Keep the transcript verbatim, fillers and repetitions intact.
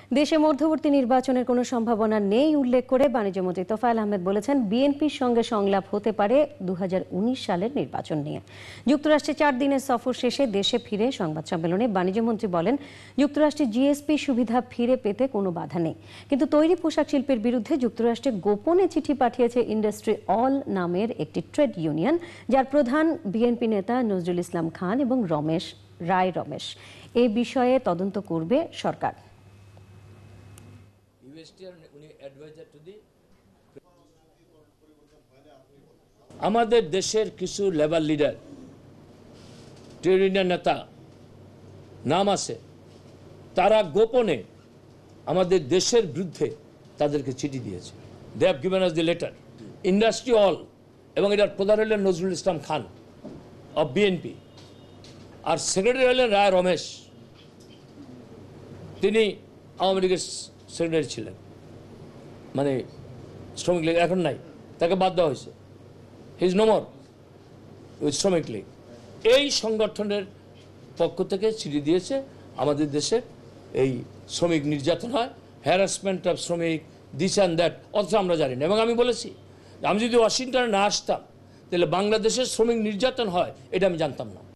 দেশে মধ্যবর্তী নির্বাচনের কোনো সম্ভাবনা নেই উল্লেখ করে বাণিজ্যমন্ত্রী তোফায়েল আহমেদ বলেছেন, বিএনপির সঙ্গে সংলাপ হতে পারে দু হাজার উনিশ সালের নির্বাচন নিয়ে। যুক্তরাষ্ট্রে চার দিনের সফর শেষে দেশে ফিরে সংবাদ সম্মেলনে বাণিজ্যমন্ত্রী বলেন, যুক্তরাষ্ট্রে জিএসপি সুবিধা ফিরে পেতে কোনো বাধা নেই, কিন্তু তৈরি পোশাক শিল্পের বিরুদ্ধে যুক্তরাষ্ট্রে গোপনে চিঠি পাঠিয়েছে ইন্ডাস্ট্রি অল নামের একটি ট্রেড ইউনিয়ন, যার প্রধান বিএনপি নেতা নজরুল ইসলাম খান এবং রমেশ রায় রমেশ। এ বিষয়ে তদন্ত করবে সরকার। আমাদের দেশের কিছু লেবার লিডার, ট্রেড ইউনিয়ন নেতা নাম আছে, তারা গোপনে আমাদের দেশের বিরুদ্ধে তাদেরকে চিঠি দিয়েছে। They have given us the letter. Industry all এবং এটার প্রধান হলেন নজরুল ইসলাম খান অফ বিএনপি, আর সেক্রেটারি হলেন রায় রমেশ। তিনি আওয়ামী লীগের সেক্রেটারি ছিলেন, মানে শ্রমিক লীগ এখন নাই, তাকে বাদ দেওয়া হয়েছে। He is no more with Shramik League. এই সংগঠনের পক্ষ থেকে চিঠি দিয়েছে আমাদের দেশে এই শ্রমিক নির্যাতন হয়, হ্যারাসমেন্ট অফ শ্রমিক, দিস অ্যান্ড দ্যাট, অথচ আমরা জানি না। এবং আমি বলেছি, আমি যদি ওয়াশিংটনে না আসতাম তাহলে বাংলাদেশের শ্রমিক নির্যাতন হয় এটা আমি জানতাম না।